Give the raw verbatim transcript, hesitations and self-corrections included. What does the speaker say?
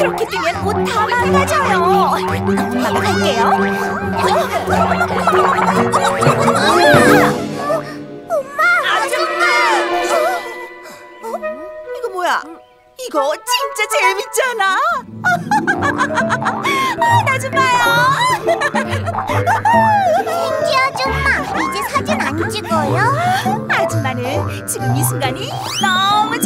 그렇게 뛰면 옷 다 망가져요. 엄마가 갈게요. 엄마! 아줌마! 어? 이거 뭐야? 이거 진짜 재밌잖아. 나 좀 봐요. 생쥐 아줌마, 이제 사진 안 찍어요? 아줌마는 지금 이 순간이 너무